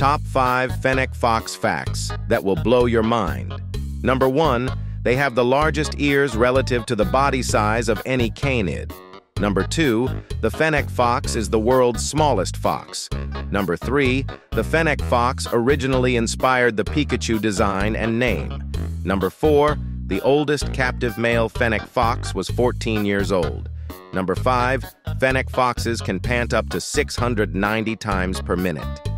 Top 5 Fennec fox facts that will blow your mind. Number 1, they have the largest ears relative to the body size of any canid. Number 2, the Fennec fox is the world's smallest fox. Number 3, the Fennec fox originally inspired the Pikachu design and name. Number 4, the oldest captive male Fennec fox was 14 years old. Number 5, Fennec foxes can pant up to 690 times per minute.